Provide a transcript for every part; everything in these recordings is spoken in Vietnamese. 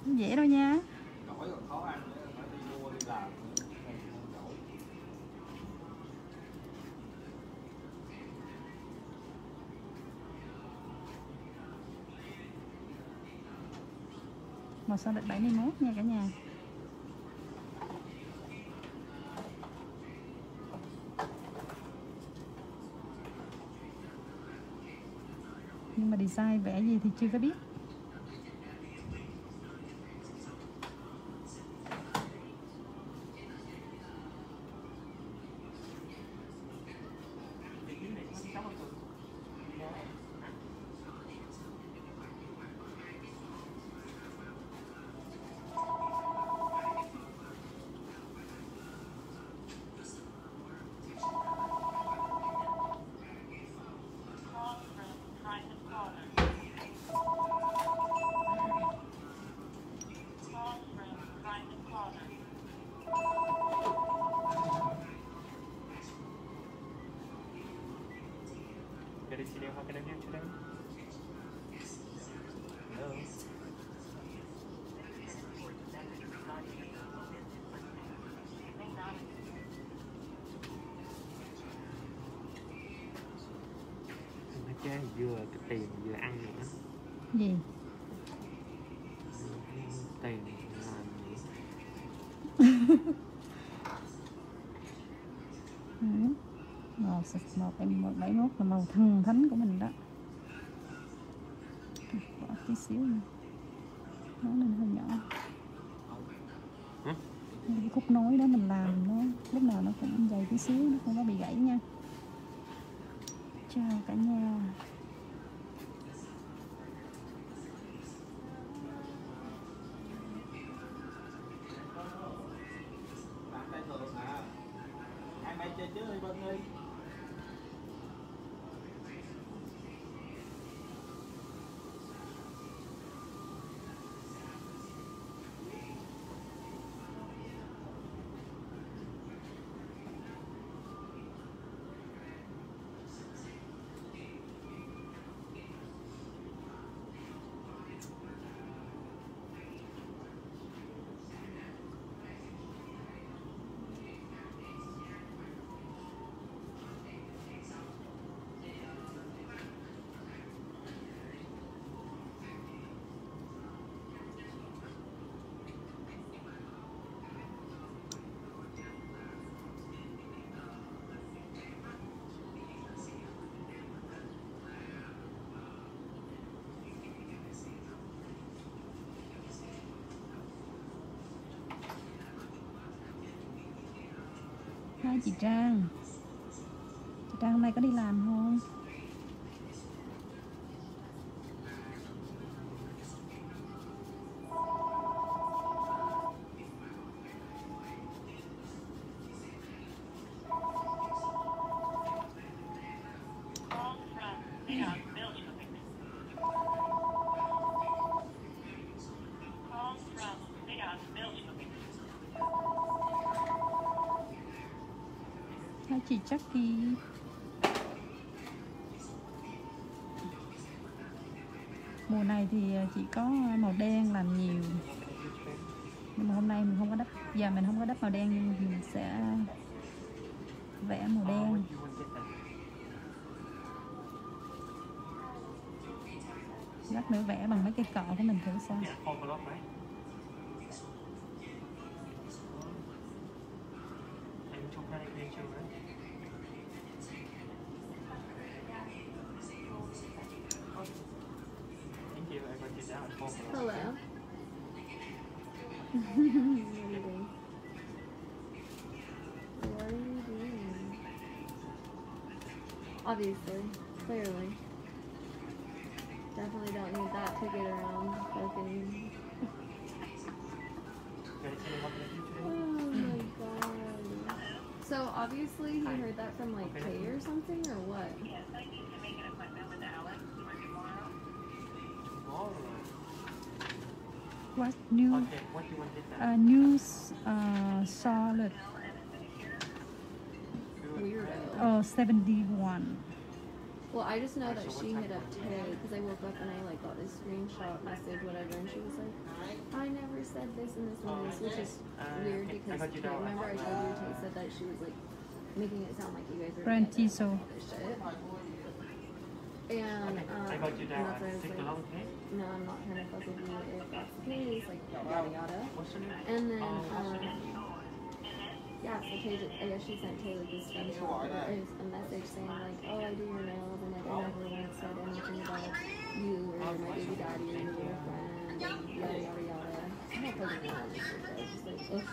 Không dễ đâu nha. Nổi còn khó ăn nữa, phải đi mua đi làm. Màu son lịch 71 nha cả nhà. Nhưng mà design vẽ gì thì chưa có biết. How can I help you today? Hello. Nó chơi vừa cái tiền vừa ăn nữa. Gì? Tiền làm gì? Màu 171 là màu thần thánh của mình đó. Bỏ tí xíu nữa. Nó nên hơi nhỏ. Cái khúc nối đó mình làm nó lúc nào nó cũng dày tí xíu, nó không có bị gãy nha. Chào cả nhà. Bạn tay thường à. Hai bay chơi chứ đi bên đi. Hai chị Trang. Chị Trang hôm nay có đi làm không? Hai chị Jackie. Mùa này thì chỉ có màu đen làm nhiều. Nhưng mà hôm nay mình không có đắp, giờ mình không có đắp màu đen nhưng mình sẽ vẽ màu đen. Lát nữa vẽ bằng mấy cây cọ của mình thử sao. Hello. What are you doing? Obviously, clearly. Definitely don't need that to get around fucking. Oh my god. So obviously he heard that from like Kay or something or what? Yes, I need to make an appointment with Alex for tomorrow. What new Okay, what do you want to new solid Weirdo. 71. Well, I just know that she hit up today because I woke up and I like got this screenshot message, whatever, and she was like, I never said this in this notice, which is weird because remember I told you Tay said that she was like making it sound like you guys were Brand together Tiso. and all this shit. And I got you and down. that's why I was Take like, a long cake. no, I'm not trying to fuck with you if that's the case, like yada yada. What's your name? And then What's your name? yeah, so Tay just, I guess she sent Tay like this screenshot or a message saying like, oh, I do your nails and like I never once said anything about you or my baby daddy or your girlfriend and yada yada yada. I don't fucking know all this shit though. It's just like, ugh.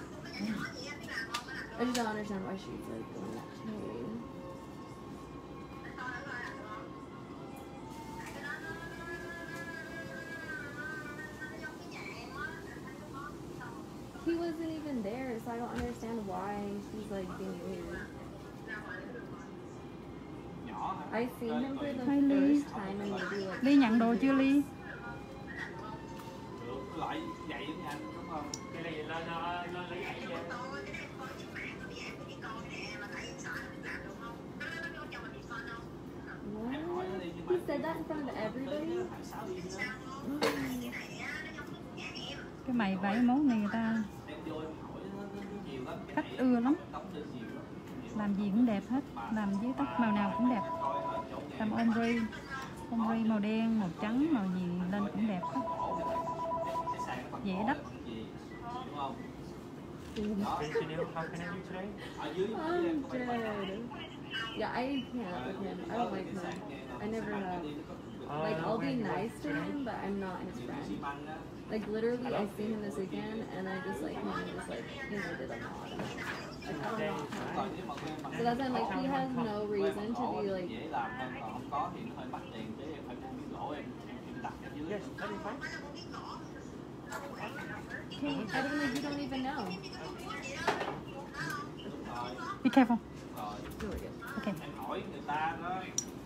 I just don't understand why she's like going at Tay. He wasn't even there, so I don't understand why she's like being weird. I seen him for the Hi, Ly. first time and maybe like Ly nhận đồ chưa Ly? Được, lại vậy với anh đúng không? Cái này nó lấy ảnh ra. what? He said that in front of everybody? Cái mày váy món này người ta khách ưa lắm. Làm gì cũng đẹp hết. Làm với tóc màu nào cũng đẹp. Làm ombre màu đen, màu trắng, màu gì lên cũng đẹp hết. Dễ đắp. Continue. How can I do today? I'm dead. Yeah, I can't with him. I don't like him. I never have. Like, I'll be nice to him, but I'm not his friend. Like, literally, I seen him this weekend, and I just, like, he just, like, you know, did a nod. Like, I don't know how. So that's why I'm like, he has no reason to be, like, dễ làm hơn, còn không có thì nó hơi mắc tiền chứ em phải mua miếng gỗ em đặt ở dưới. Yes, that is fine. hey, I don't like, you don't even know. Be careful. Rồi, You were good. Okay. em hỏi người ta đó.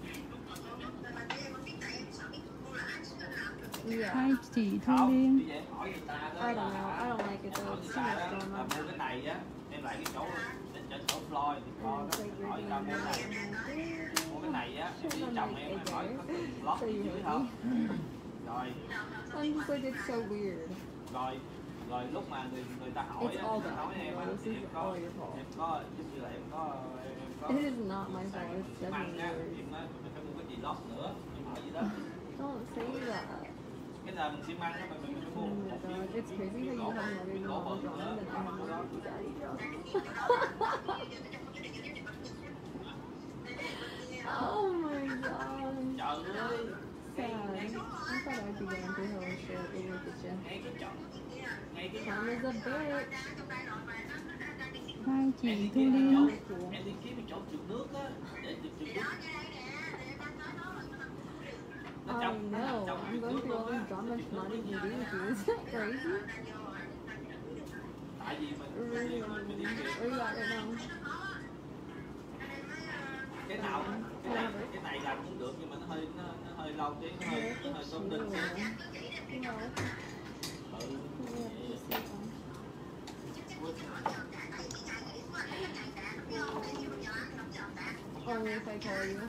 Yeah. Hai chị Thu Không, Liên. bây giờ em hỏi người ta đó. I don't know. I don't like it though. Hỏi It's người too ta much đó drama. là mua cái này á, em lại cái chỗ chỗ Floyd thì Floyd And đó, it's like, hỏi we're ra doing mua cái này. that. Mua cái này á, em đi chồng em hỏi có từng lót So ở you dưới hate không? me. Rồi, I'm just like, it's so weird. rồi lúc mà người ta hỏi It's á, all người ta hỏi bad. em á, This thì is em all your fault. có giống như là em có It is not my fault. It's xi măng definitely á, yours. thì em nói mình phải mua cái gì lót nữa, em hỏi gì đó. Don't say that. Cái là xi măng á, mình phải mua Oh một my miếng god, it's crazy how you have more miếng gỗ mom bự drama nữa. than I have more baby daddy drama. Oh my god. Trời ơi, Sad. I thought I'd be going through hell and shit over the gym. ngay cái chợ, ngay cái Tom is a bitch. Hai chị em Thu đi kiếm Liên. cái chỗ, em đi kiếm cái chỗ trượt nước á, để trượt nước. Nó I trong nó nằm know. trong I'm trượt going nước through all luôn á. these dramas not even do with you. Is that crazy? Tại vì Really? mình đi kịp. Where you at right now? Cái nào cái này làm cũng được nhưng mà nó hơi lâu tí, nó hơi tốn tinh. No. Ừ. Only if I call you.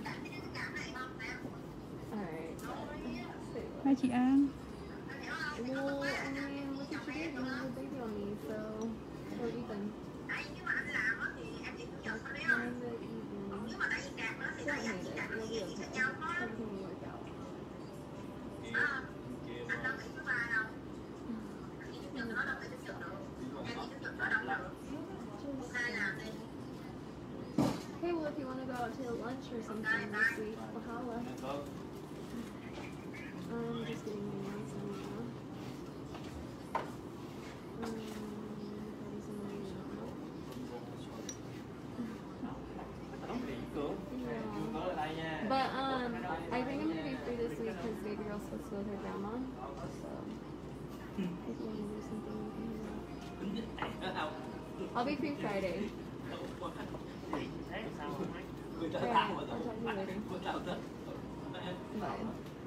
Alright. Hai chị An. Well, I mean, look what you did. You have a baby on me, so. Or Ethan. Kind of even. Don't hate it. You'll be okay. Everything will work out. Hey, well, if you want to go out to lunch or something this week, well, holla. I'm just getting my nails done now. Probably somebody you don't know. Yeah. But I think I'm gonna be free this week because baby girl's supposed to go with her grandma. So if you want to do something, we can do that. I'll be free Friday. Người ta Alright, làm I'll talk to you later. Bye.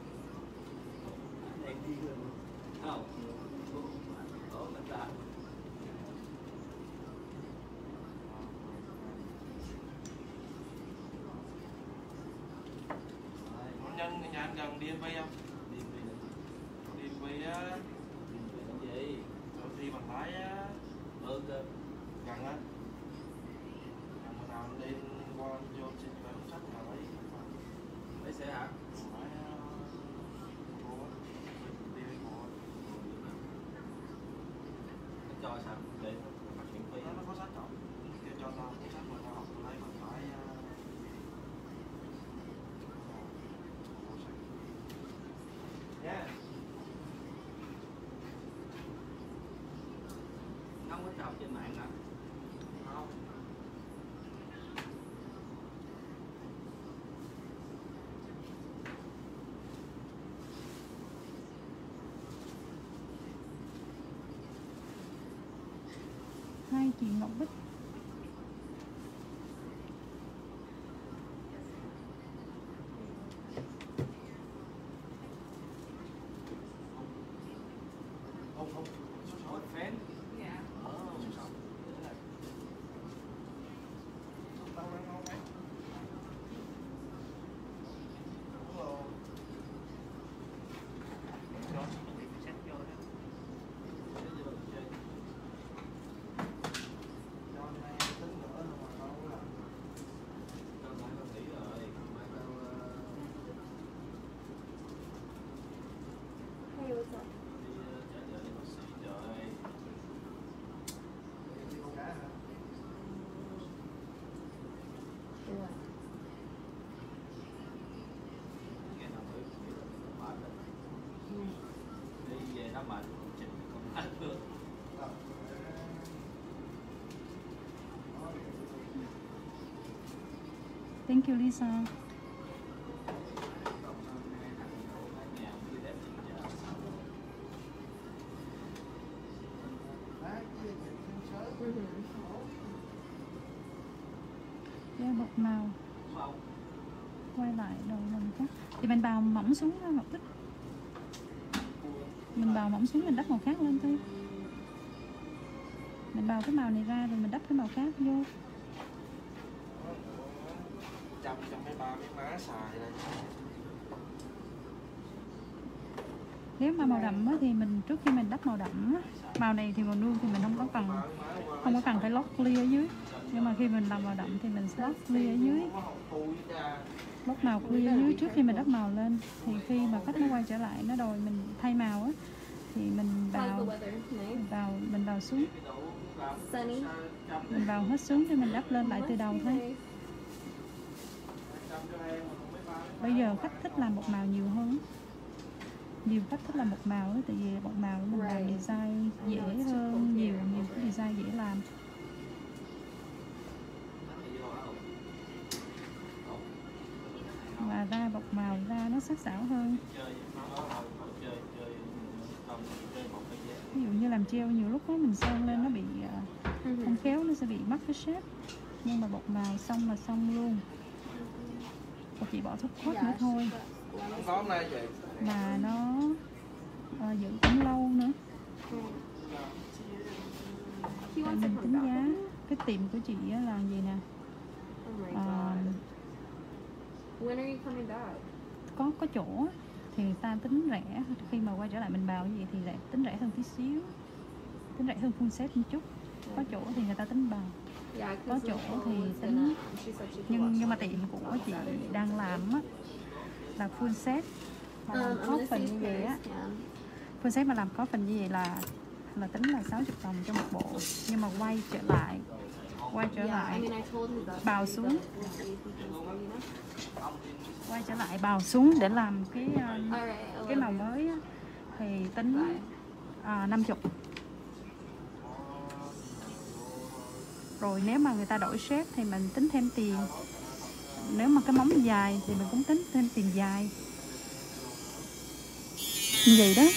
Không. Ủa, mình làm. Hôn nhân nhà anh gần đi với không? Đi Đi với làm gì? sao để phát triển phí. Nó có sách không? Kêu cho tao cái sách mà tao học tao lấy mà phải Nó không có học trên mạng hả? không. Hai chị Ngọc Bích. Không không. Số 6 Fan. số 6. Tao đang ngon đấy. Đúng rồi. Cho chị xét vô đó. Cho này tính nữa mà tao không làm. Tao nói tao nghĩ rồi, không phải tao Hey, what's up? đi trả lời bác sĩ trời. Đi con cá hả? For what? Nghe nào mới nghĩ là nó mệt rồi. Đi về nó mệt còn chỉnh còn hết được. Thank you Lisa. Yeah, bột màu. Quay lại đầu mình khác. Thì mình bào mỏng xuống đó, Ngọc Bích. Mình bào mỏng xuống mình đắp màu khác lên thôi. Mình bào cái màu này ra rồi mình đắp cái màu khác vô. Chăm cho mấy ba mấy má xài đây. Nếu mà màu đậm á, thì mình trước khi mình đắp màu đậm á, màu này thì màu nude thì mình không có cần phải lót clear ở dưới. Nhưng mà khi mình làm màu đậm thì mình sẽ lót clear ở dưới. Lót màu clear ở dưới trước khi mình đắp màu lên. Thì khi mà khách nó quay trở lại nó đòi mình thay màu á thì mình How's the bào weather? Nice. mình bào xuống, Sunny. mình bào hết xuống để mình đắp lên lại từ đầu thôi. Okay. Bây giờ khách thích làm bột màu nhiều hơn. Nhiều khách thích làm bột màu á, tại vì bột màu mình làm Right. design dễ hơn, nhiều cái design dễ làm. Và ra bột màu ra nó sắc sảo hơn. Ví dụ như làm treo nhiều lúc đó mình sơn lên nó bị không khéo, nó sẽ bị mất cái shape. Nhưng mà bột màu xong là xong luôn. Và chỉ bỏ thuốc cốt nữa thôi. Không có hôm nay vậy. Mà nó giữ cũng lâu nữa. He Tại wants to mình come tính back. giá cái tiệm của chị á là gì nè. Oh my Ờ, god. When are you coming back? có chỗ á, thì người ta tính rẻ. Khi mà quay trở lại mình bào cái gì thì tính rẻ hơn tí xíu, tính rẻ hơn full set một chút. Có chỗ thì người ta tính bào, Yeah, có 'cause chỗ Nicole thì was tính. gonna- she said she could watch Nhưng mà it. tiệm của chị đang làm á là full set mà làm I'm có gonna phần see như if vậy á, Paris can. full set mà làm có phần như vậy là tính là 60 đồng cho một bộ. Nhưng mà quay trở lại Yeah, I lại mean, I told him that. bào he xuống, doesn't see if he can do, you know? quay trở lại bào xuống để làm cái Alright, cái màu mới á, thì tính 50. Rồi nếu mà người ta đổi shape thì mình tính thêm tiền. Nếu mà cái móng dài thì mình cũng tính thêm tiền dài. Như vậy đó.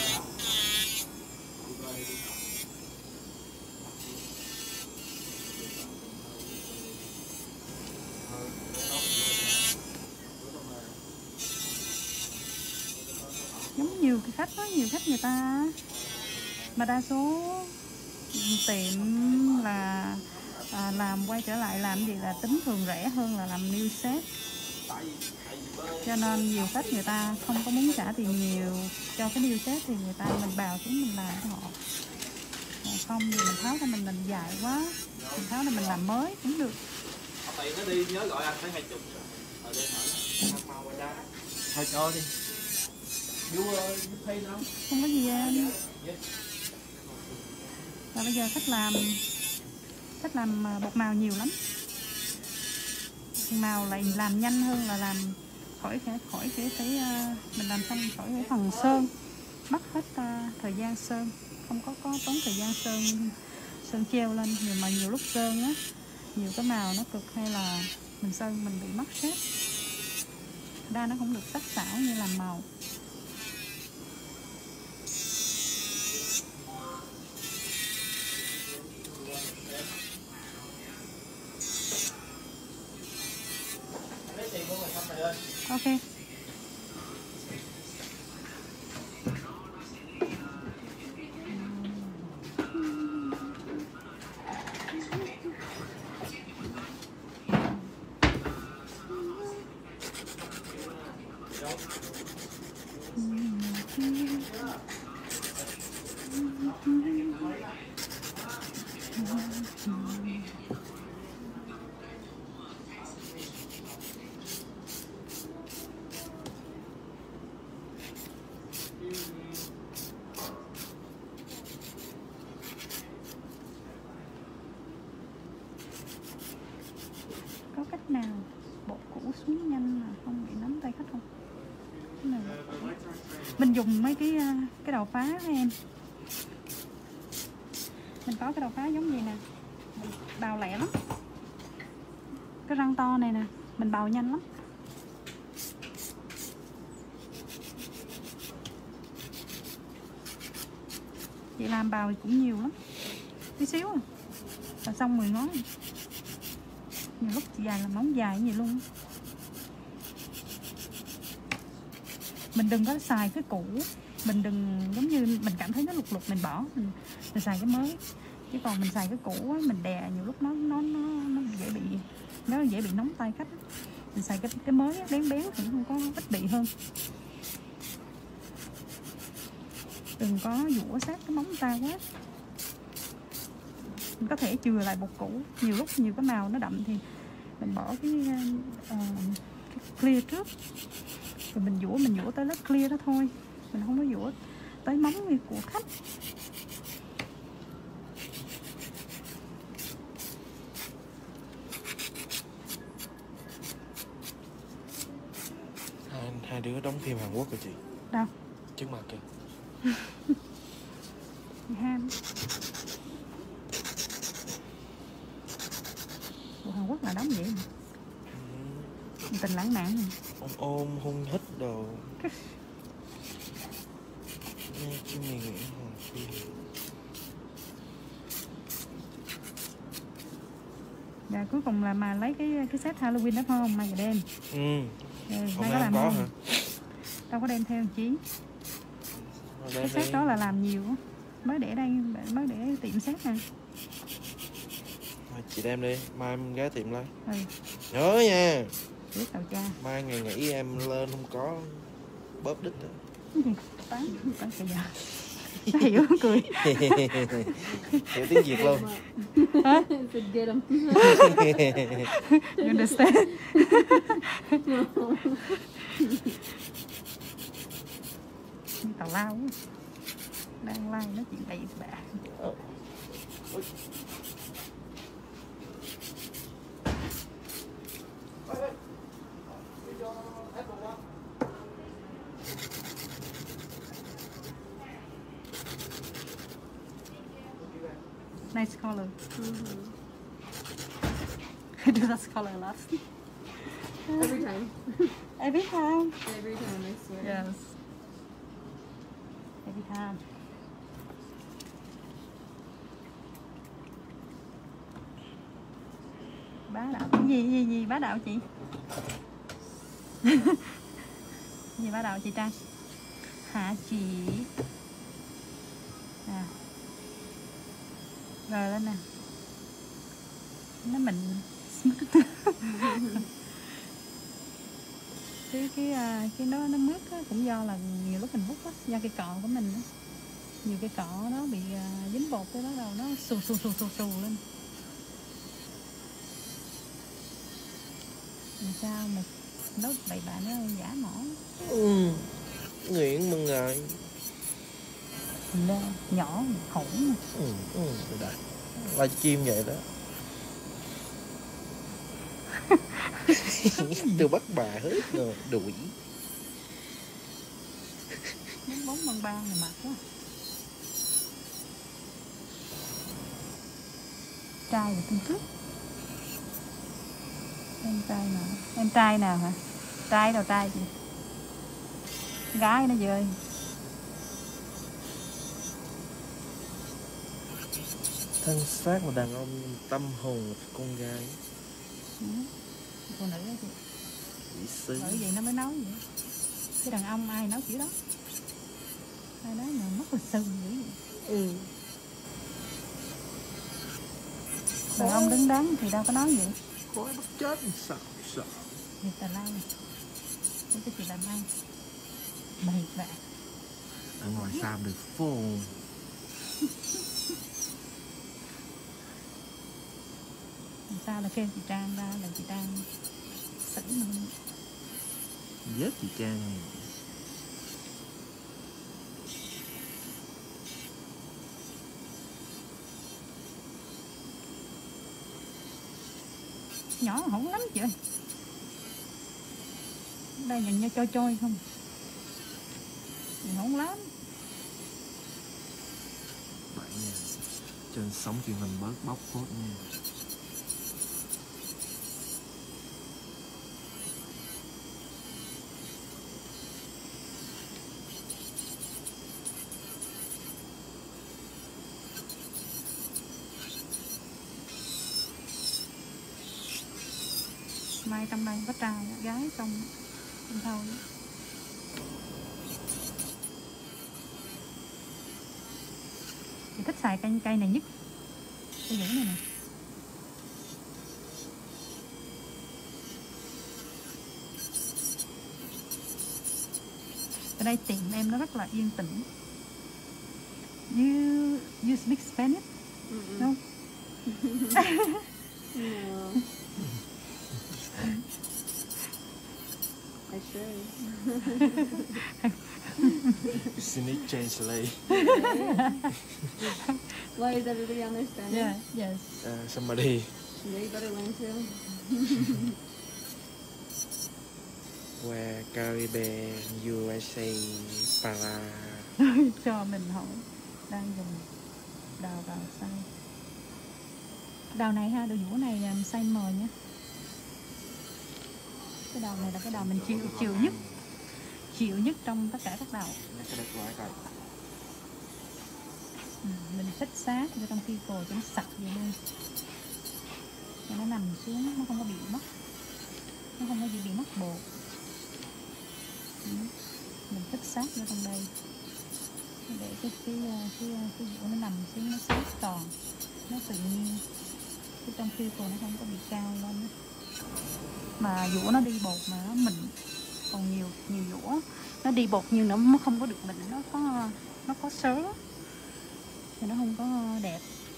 Giống nhiều cái khách đó, nhiều khách người ta mà đa số tiệm là làm quay trở lại làm gì là tính thường rẻ hơn là làm new set. Cho nên nhiều khách người ta không có muốn trả tiền nhiều cho cái new set thì người ta mình bào xuống mình làm cho họ. Còn không thì mình tháo ra mình dài quá, mình tháo ra mình làm mới cũng được. Tiền nó đi nhớ gọi anh tới 20 rồi đây hỏi. Thôi cho đi. You pay now? Không có gì anh. Là bây giờ khách làm bột màu nhiều lắm. Màu lại làm nhanh hơn là làm khỏi cái mình làm xong khỏi cái phần sơn, mất hết thời gian sơn, không có tốn thời gian sơn treo lên. Nhưng mà nhiều lúc sơn á, nhiều cái màu nó cực hay là mình sơn mình bị mất shape, đa nó không được sắc sảo như làm màu. Ok. Có cách nào bột củ xuống nhanh mà không bị nắm tay khách không? Cái này mình dùng mấy cái đầu phá đó em. Mình có cái đầu phá giống gì nè, mình bào lẹ lắm. Cái răng to này nè, mình bào nhanh lắm. Chị làm bào thì cũng nhiều lắm, tí xíu à là xong 10 ngón. Nhiều lúc chị dài làm móng dài như vậy luôn. Mình đừng có xài cái cũ, mình đừng giống như mình cảm thấy nó lục mình bỏ, mình xài cái mới. Chứ còn mình xài cái cũ á, mình đè nhiều lúc nó dễ bị nóng tay khách. Mình xài cái mới bén thì không có ít bị hơn. Đừng có dũa sát cái móng ta quá. Mình có thể chừa lại bột cũ. Nhiều lúc nhiều cái màu nó đậm thì mình bỏ cái clear trước, rồi mình dũa tới lớp clear đó thôi, mình không có dũa tới móng của khách. Hai đứa đóng phim Hàn Quốc rồi chị. Đâu? Trước mặt kìa. Ham. Bộ Hàn Quốc là đóng vậy mà. Tình lãng mạn này. Ôm hôn hít đồ. Nghe chứ mình nghĩ Hàn phim. Dạ cuối cùng là mà lấy cái set Halloween đó phải không? Mai giờ đem. Mai có làm không? Hả? Đâu có đem theo một chí. Cái set đó là làm nhiều á. Mới để tiệm set nè. Chị đem đi, mai em ghé tiệm lấy. Ừ. Nhớ nha. Biết tàu cha. Mai ngày nghỉ em lên không có bóp đít đó. Tán bây giờ. Nó hiểu cười. Hiểu tiếng Việt luôn. Hả? Get him. You understand? Tào lao quá. Đang like nói chuyện bậy bạ. Nice color. I do that color a lot. Every time. Every time. Every time, I swear. Yes. Every time. Bá đạo gì bá đạo chị? Gì bá đạo chị Trang? Hả chị? Nè. Rồi lên nè. Nó mình cái nó mướt á, cũng do là nhiều lúc mình hút á, do cây cọ của mình á. Nhiều cây cọ nó bị dính bột cái đó rồi nó xù lên. Làm sao mà nấu bậy bạ nó giả mỏ. Nguyễn mừng rồi. Lê, nhỏ hổn nè. Đấy. Livestream vậy đó. Tôi bắt bà hết rồi, đuổi. Bóng bóng băng băng này mặt quá. Trai rồi tương trước. Em trai nào? Em trai nào hả? Trai đâu trai chị? Gái nó dơi. Thân xác một đàn ông, tâm hồn một con gái. Phụ nữ đó chị. Quỷ sứ. Bởi vậy nó mới nói vậy. Cái đàn ông ai nói kiểu đó? Ai nói mà mất lịch sự dữ vậy? Đàn ông đứng đắn thì đâu có nói vậy. Khói bắt chết sợ sợ. Việc tà lai này. Cái chị làm ăn. Bày bạ. Ở ngoài sao được phô. Làm sao là kêu chị Trang ra là chị Trang xử mình. Giết chị Trang này. Nhỏ hổng lắm chị ơi. Đây nhìn như trôi không. Nhìn hổng lắm. Bạn nha. Trên sóng truyền hình bớt bóc phốt nha. Mai trong đây có trai gái trong thôi. Chị thích xài cây này nhất. Cây vũ này nè. Ở đây tiệm em nó rất là yên tĩnh. You speak Spanish? Không? No. I should. Xin ít translate. Why is everybody understanding? Yeah, yes. Somebody. Yeah, you better learn too. Where Caribbean, USA, Para. Cho mình hỏi. Đang dùng đào vào xay. Đào này ha, đào vũ này xay mờ nhé. Cái đào này là cái đào mình chịu nhất trong tất cả các đào. Mình xích sát cho trong khi cồ cho nó sạch vậy luôn. Cho nó nằm xuống, nó không có bị mất. Nó không có bị mất bột. Mình xích sát vô trong đây. Để cái vũ nó nằm xuống, nó sát tròn. Nó tự nhiên. Chứ trong khi cồ nó không có bị cao lên. Mà vũ nó đi bột mà nó mịn. Còn nhiều vũ nó đi bột nhưng nó không có được mịn, nó có sớ thì nó không có đẹp.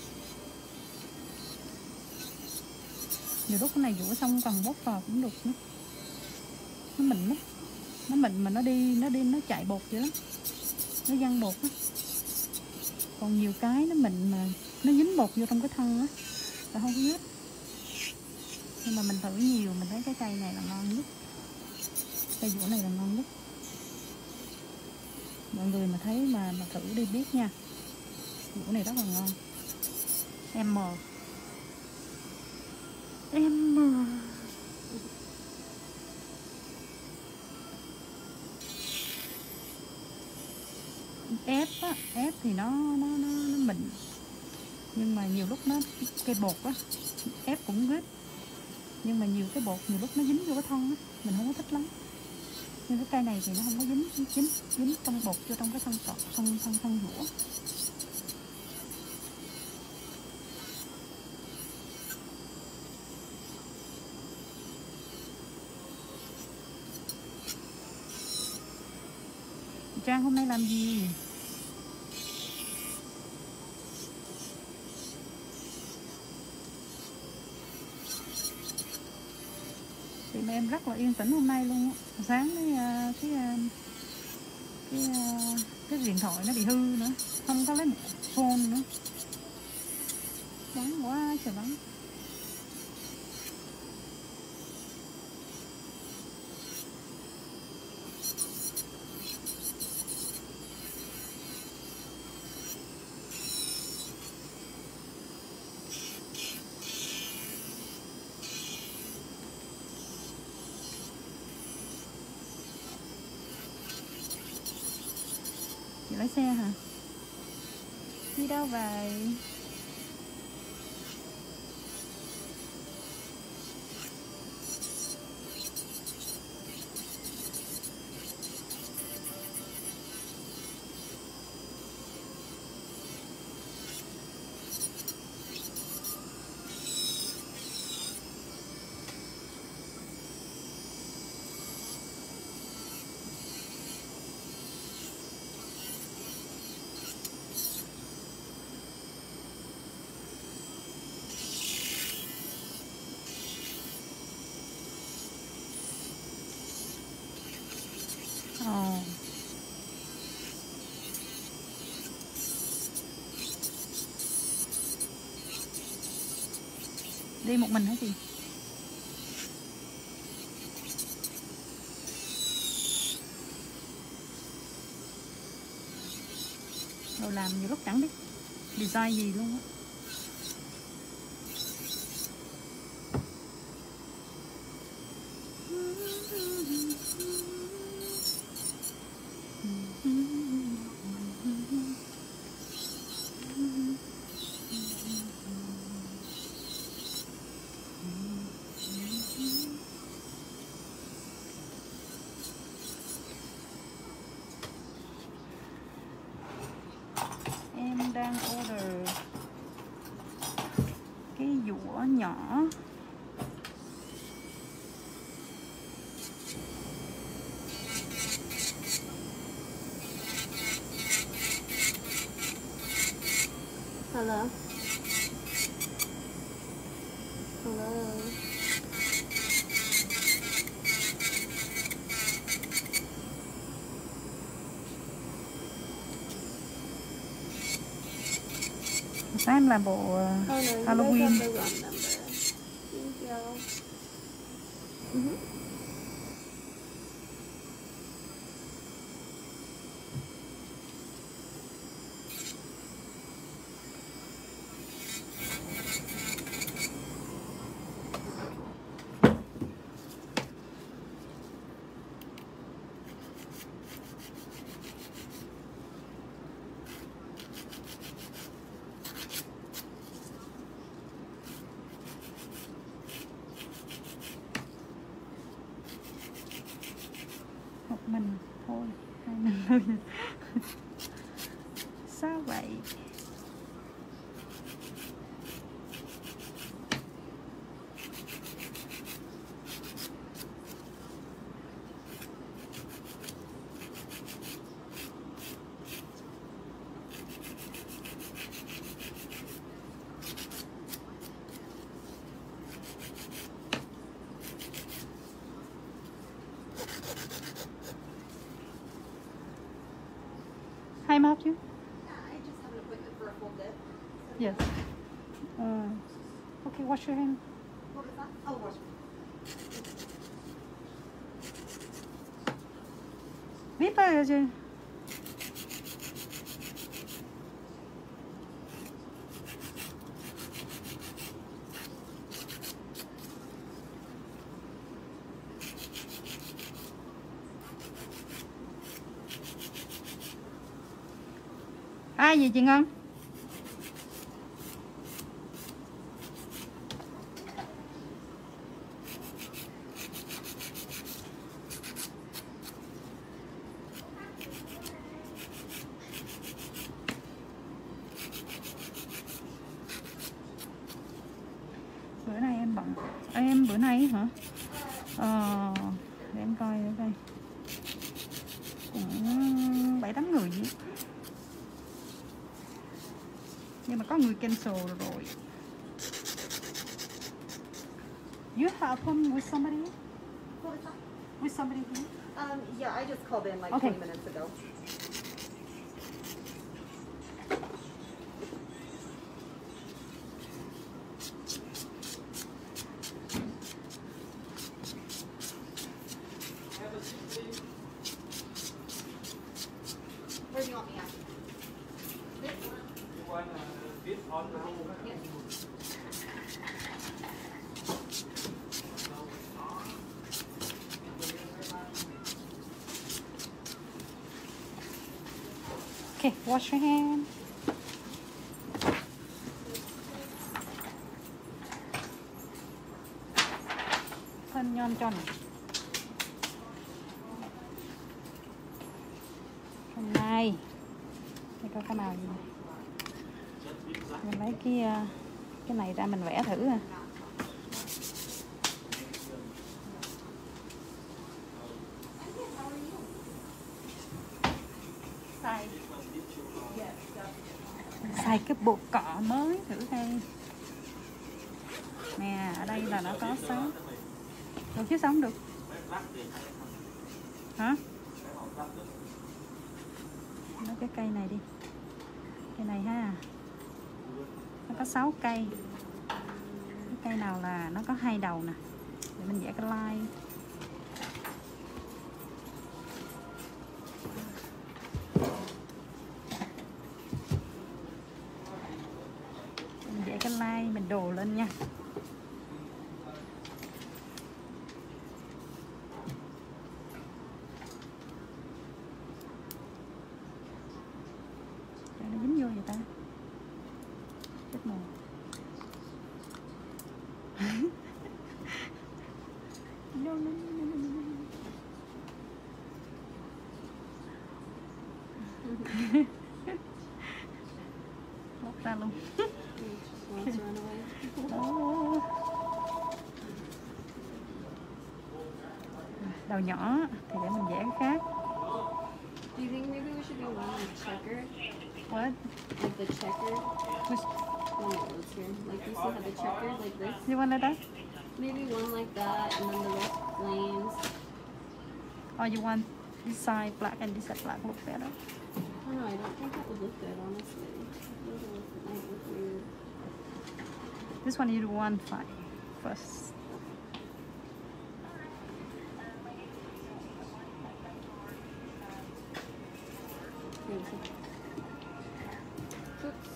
Nhiều lúc cái này vũ xong còn bốc vào cũng được nữa. Nó mịn lắm. Nó mịn mà nó chạy bột dữ lắm. Nó văng bột á. Còn nhiều cái nó mịn mà nó dính bột vô trong cái thân á là không có hết. Nhưng mà mình thử nhiều mình thấy cái cây này là ngon nhất. Cây vũ này là ngon nhất. Mọi người mà thấy mà thử đi biết nha. Vũ này rất là ngon. M. Ép thì nó mịn. Nhưng mà nhiều lúc nó cây bột á, ép cũng good. Nhưng mà nhiều cái bột nhiều lúc nó dính vô cái thân á, mình không có thích lắm. Nhưng cái cây này thì nó không có dính trong bột vô trong cái thân vũ. Trang hôm nay làm gì? Thì em rất là yên tĩnh hôm nay luôn á. Sáng cái cái điện thoại nó bị hư nữa, không có lấy một phone nữa. Vắng quá trời vắng. Chị lái xe hả? Đi đâu vậy? Ồ. Đi một mình hả chị? Rồi làm nhiều lúc chẳng biết design gì luôn á. Em đang order cái dũa nhỏ. Hello. Hello. Sáng em làm bộ Oh no, you guys Halloween. have the wrong number. Thank you. Mhm. Một mình thôi, hai mình thôi. Sao vậy? Hi, Matthew. I just have an appointment for a full dip. Yes. Okay, wash your hand. What was that? Oh, wash. Biết rồi chứ. Ai gì chị Ngân? Bữa nay em bận. Em bữa nay hả? Để em coi ở đây. Cũng 7-8 người gì. Nhưng mà có người cancel rồi. You have a appointment with somebody? What was that? With somebody here? Yeah, I just called in like Okay. 20 minutes ago. viết on the road. Okay, wash your hand. Thân nhon tròn. Hôm nay đây có cái nào gì này? Mình lấy cái này ra mình vẽ thử à. Xài cái bột cọ mới thử đây. Nè, ở đây là nó có sóng. Được chứ sống được. Hả? Lấy cái cây này đi. Cây này ha. Nó có 6 cây. Cái cây nào là nó có 2 đầu nè. Để mình vẽ cái line. Mình vẽ cái line mình đồ lên nha. Cho nó dính vô vậy ta. Chết mồ. Lóc ra luôn. Wants to run away. Đó. Đầu nhỏ thì để mình vẽ cái khác. Do you think maybe we should do one like checkered? What? Like the checkered? Which, One that was here. Like you see how the checkered like this? you want that? Maybe one like that and then the rest flames. Or you want this side black and this side black look better? I don't know, I don't think that would look good, honestly. I think it might look weird. This one you do one side first. Here, see. Oops.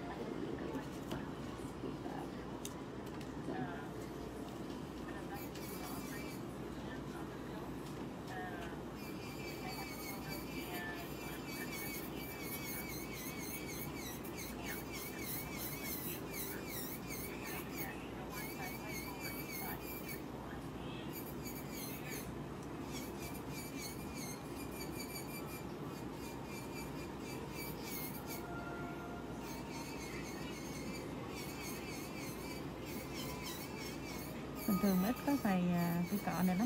Bình thường ít có xài cái cọ này lắm.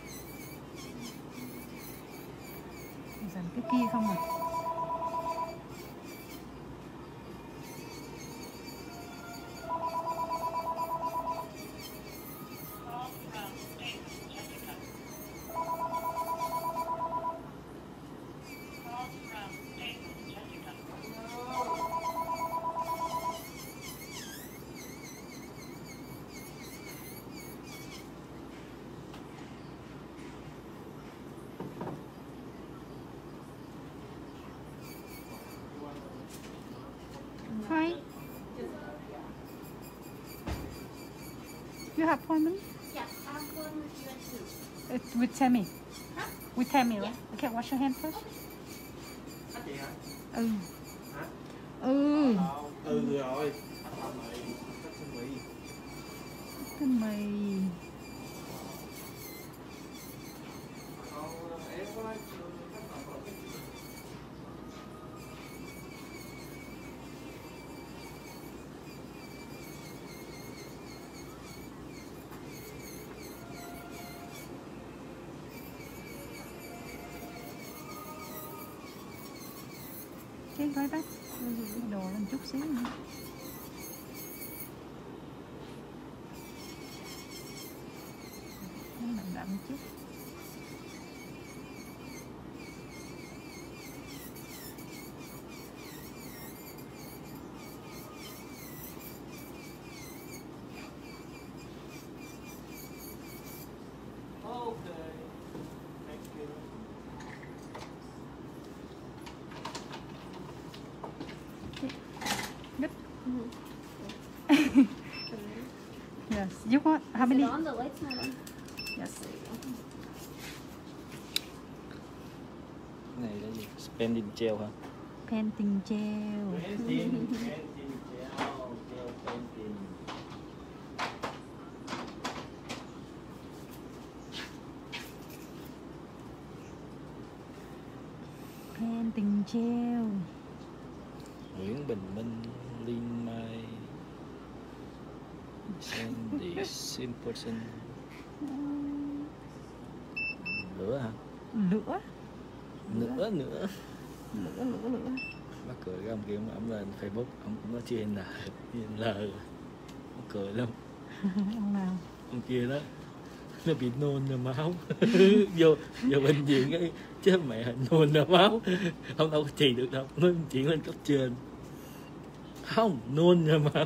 Dành cái kia không à. Hi. You have appointment? Yeah, I'm going with you at 2. It's with Tammy. With Tammy, right? Okay, wash your hand first. Hả chị hả? Ừ. Hả? Ừ. Ừ rồi. Cắt xiên mì. Cái mì. Em có nói Cái gói bát. Đồ lên chút xíu nữa. Nó đậm đậm chút. okay. Thank you. Good. Mm-hmm. Yes. You want how Is it many? on? The light's not on. Yes. There you go. Này là gì? Spending gel hả? Painting gel. Painting gel, gel painting. Painting gel. Nguyễn Bình Minh, Linh Mai, Sandy, in person. Lửa hả? Lửa. Nữa. Lửa. Bác cười cái ông kia ông lên Facebook, ông cũng nói chuyện là ông cười lắm. Ông nào? Ông kia đó nó bị nôn ra máu vô bệnh viện cái chứ mẹ nôn ra máu, ông đâu có trị được đâu, nó chuyển lên cấp trên không nôn ra máu.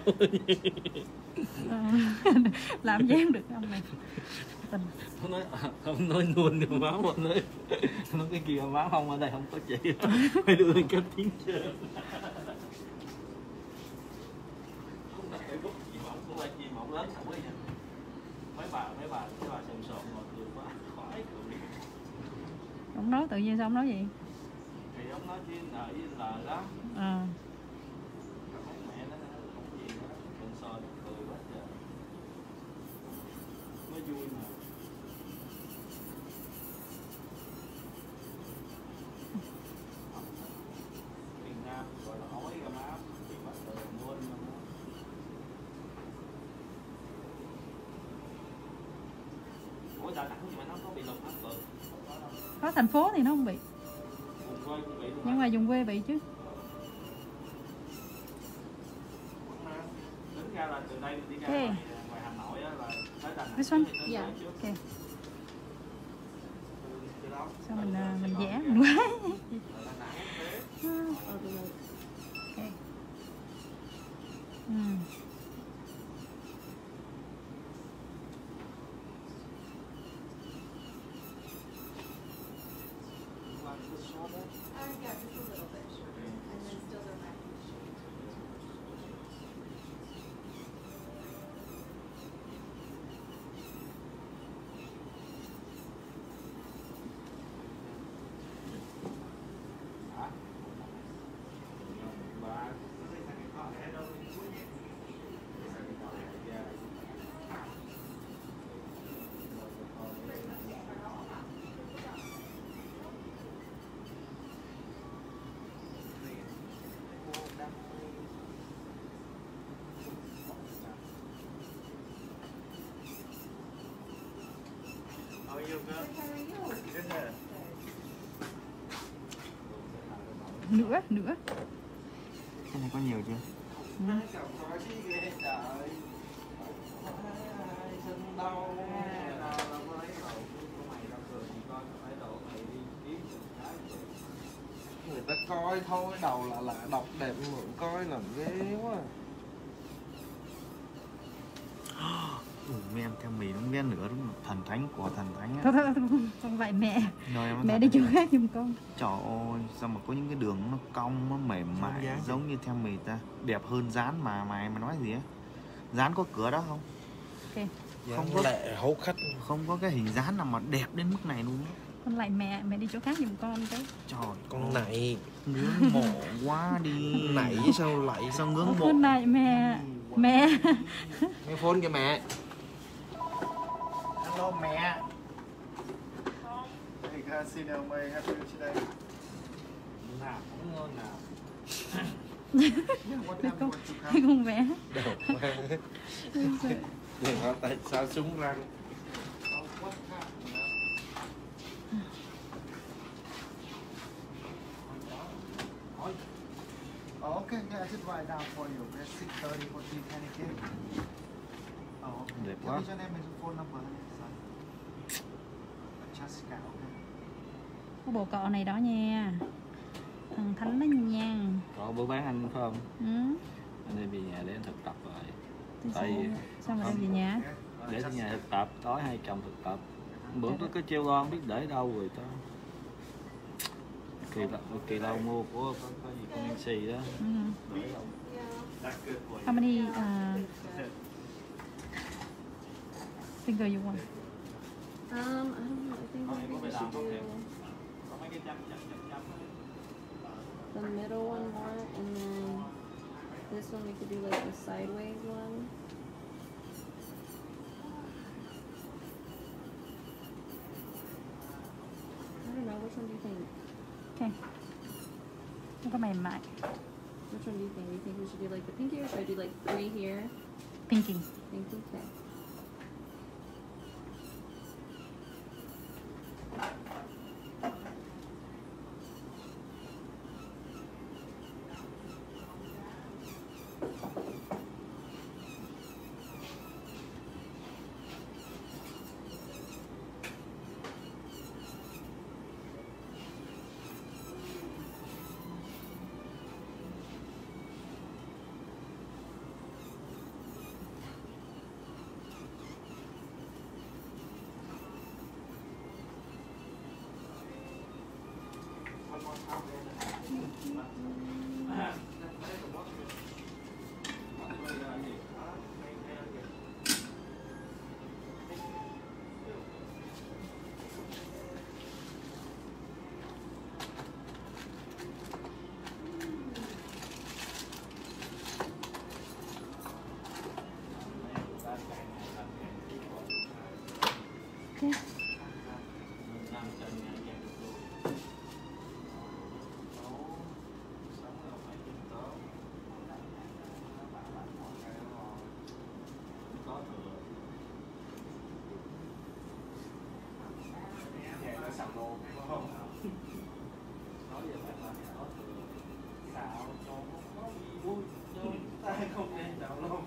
Làm gì em được ông này. Tình. Ông nói nôn ra máu, ông nói cái kia máu không, ở đây không có trị, phải đưa lên cấp tiến trên. Lớn không ấy, mấy bà sồn mà cười quá khỏi cười. Ông nói tự nhiên sao ông nói gì? Thì ông nói chứ N với L đó. Mấy mẹ nó không gì đó, sồn cười quá trời. Nó vui mà. Miền Nam gọi là ói ra máu, thì bắt đầu luôn mà. Ủa Đà Nẵng thì mà nó có bị lụt hết rồi. Có thành phố thì nó không bị, Vùng quê cũng bị luôn. nhưng mà vùng quê bị chứ. Tính ra là từ đây đi ra Okay. ngoài Hà Nội á là tới Đà Nẵng. This one? Yeah. Ok. Từ đó. Sao mình vẽ mình quá. Đà Nẵng thế. I'll be like, Ok. Nữa. Cái này có nhiều chưa? Người ta coi thôi, đầu là đọc đẹp mượn coi làm ghê quá. Men theo mì nó men nữa đúng không? Thần thánh của thần thánh á. Thôi, không vậy mẹ. Rồi em Mẹ đi chỗ khác giùm con. Trời ơi, sao mà có những cái đường nó cong, nó mềm mại giống như theo mì ta. Đẹp hơn dán mà mày nói gì á. Dán có cửa đó không? Ok. Không có lệ hấu khách. Không có cái hình dán nào mà đẹp đến mức này luôn á. Con lại mẹ đi chỗ khác giùm con cái. Trời, Con này ngưỡng mộ quá đi. nãy sao lại Sao ngưỡng mộ? Con lại mẹ. nghe phone kìa mẹ. Hello mẹ. Hey Casino, may happy today. Nào cũng ngon nào. What time you want to come? Con vẽ. Để họ tại sao súng răng. Oh, okay, yeah, I just write down for you. That's 6:30 for the mechanic game. Oh, okay. Đẹp What quá. is your name and your phone number? Son? Jessica, okay. Có bộ cọ này đó nha. Thằng Thánh đó nha. Có bữa bán anh phải không? Anh đi về nhà để anh thực tập rồi. Tại Sao mà đem về nhà? để ở nhà thực tập, tối hai chồng thực tập. Bữa có cái treo lon biết để đâu rồi ta. Kỳ lâu mua của có gì con Nancy đó. Để đâu. How many finger you want? I don't know. I think maybe we should do Có mấy cái chấm the middle one more, and then this one we could do like the sideways one. I don't know. Which one do you think? Okay. Nó có mềm mại. Which one do you think? Do you think we should do like the pinky, or should I do like 3 here? Pinky. Pinky, okay. Okay. Không nên chào luôn.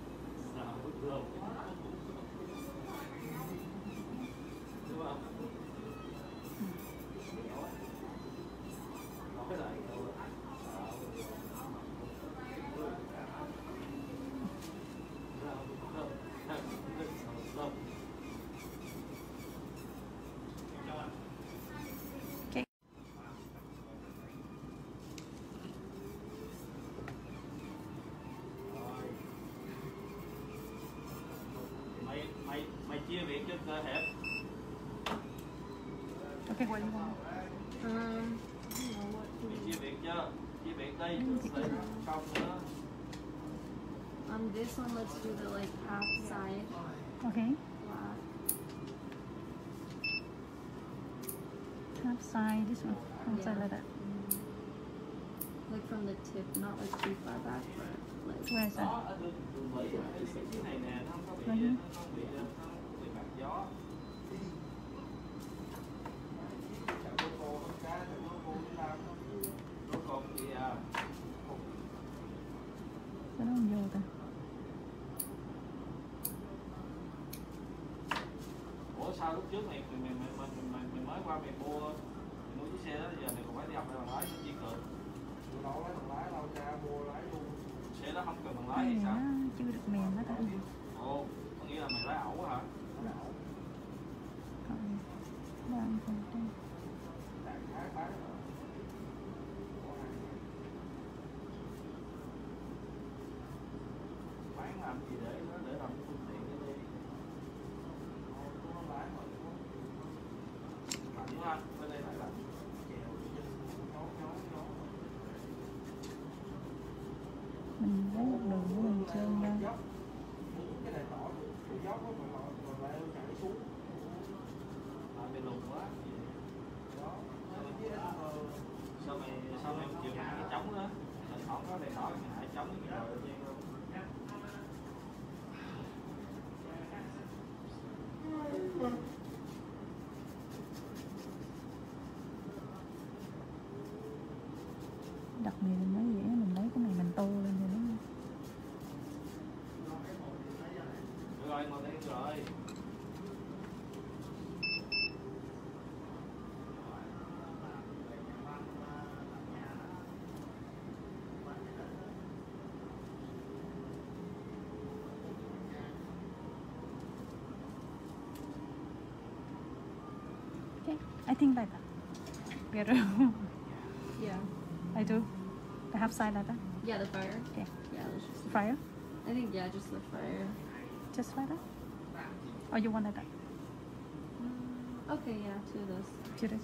Mày chia việc cho cơ hẹp. Okay, what do you want? I don't know what to Mày do. chia việc chưa? Chia việc đi. Không nữa. On this one, let's do the like half side Okay. flat. Half side, this one. Half side like that. Like from the tip, not like too far back, but like. Where is that? Đó, ở đường Mỹ cái này nè, nó không có bị Mhm. nó không bị bạc gió. Nó còn gì à? Sao nó không vô ta? Ủa sao lúc trước mày mới qua mày mua chiếc xe đó, giờ mày còn phải đi học lại bằng lái nó chi cực. Đâu lấy bằng lái đâu cha, mua lái luôn. Xe đó không cần bằng lái Cái hay này sao? nó chưa được mềm hết á. Ồ, có nghĩa là mày lái ẩu hả? Còn 30%. Bán làm gì để làm phương tiện cho đi. Lạnh quá anh, bên đây phải lạnh. Mình lấy một đường của mình trơn ra. Cái này tỏ cái dốc á mà leo chạy xuống. Mày lùn quá. Đó. Sao mày chịu hạ cái trống đó? Mình không có đèn đỏ mày hạ trống cái rồi chen luôn. Đặc biệt mình nói dễ, mình lấy cái này mình tô lên rồi đúng không? Được rồi, ngồi đây rồi. Okay, I think like that. Better. Yeah. I do. The half side like that. Yeah, the fire. Okay. Yeah, let's just Fryer? I think, yeah, just the fryer. Just like that? Or you want like that? Okay, yeah, 2 of those. Cheers.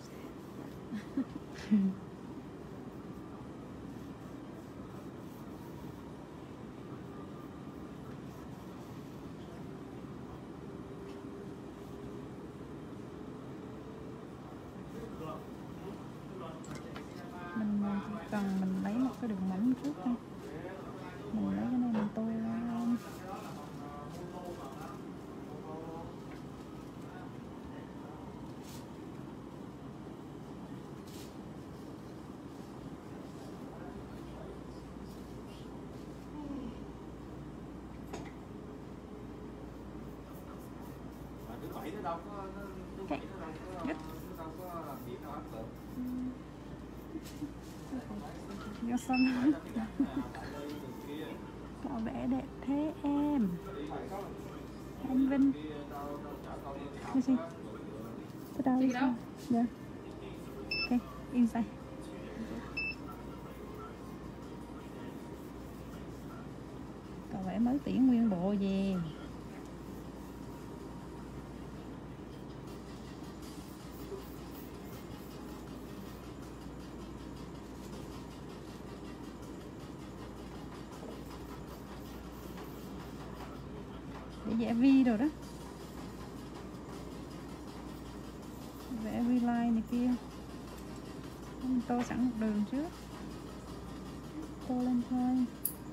Mình chỉ cần mình lấy một cái đường mắm trước thôi. Mình lấy cái này mình tô lên. Mà thứ bảy nó đâu có thứ bảy nó đâu có làm việc đâu áp lực. Vô sân. Có vẻ đẹp thế em. Anh Vinh. Cái gì? Put out inside. Yeah. Okay, inside. Có vẻ mới tuyển nguyên bộ về. Để vẽ vi rồi đó, vẽ vi line này kia. Mình tô sẵn một đường trước, tô lên thôi.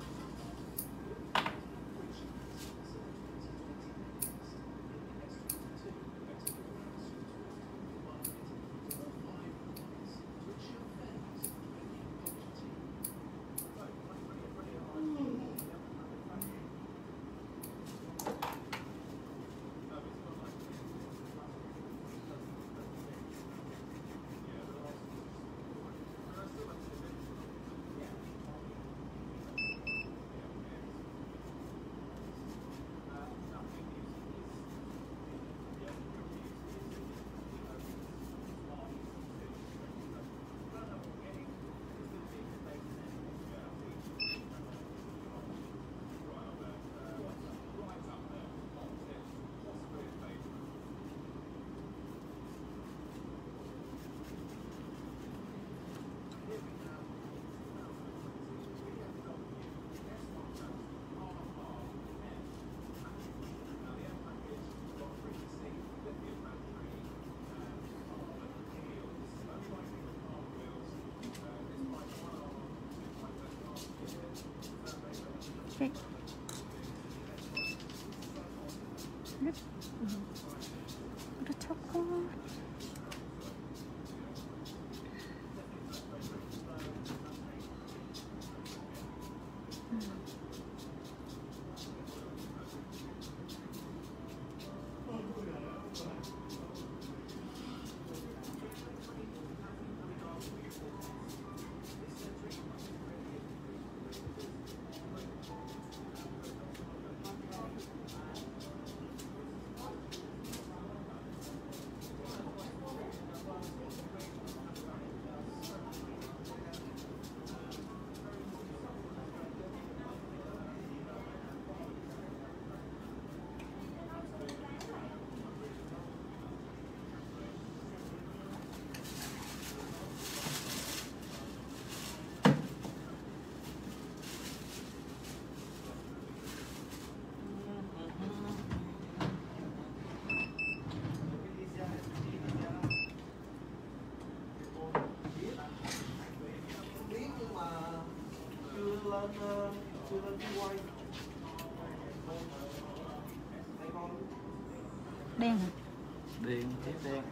Okay. Good. Put a top on. chưa lên đi quay. Đen hả? Đen, tiếp đen.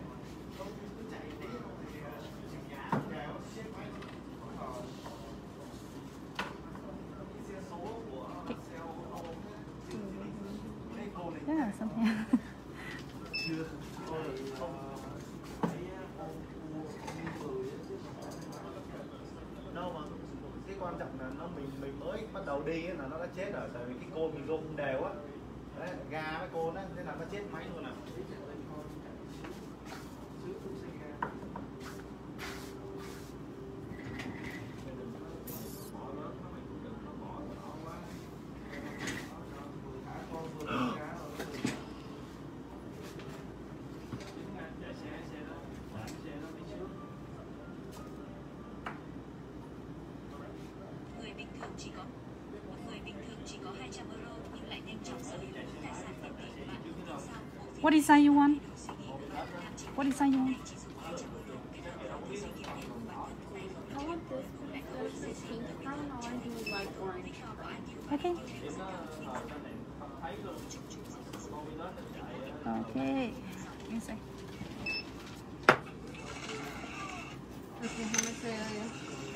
Rất là xong nha. Chưa. Đâu mà cái quan trọng là mình mới bắt đầu đi là nó đã chết rồi, tại vì cái côn mình rung không đều á, đấy, ga cái côn á, thế là nó chết máy luôn à. What design you want? What design you want? I want this because it's pink. I don't know, I do like orange. Okay. Okay. Yes, sir. Okay, how much are you?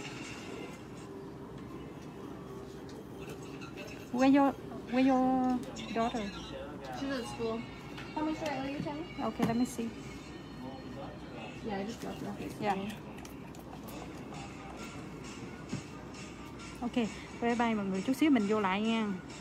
Where your daughter? She's at school. How much are you, Tammy? Okay, let me see. Yeah, I just dropped her off at school. Yeah. Ok, bye bye mọi người, chút xíu mình vô lại nha.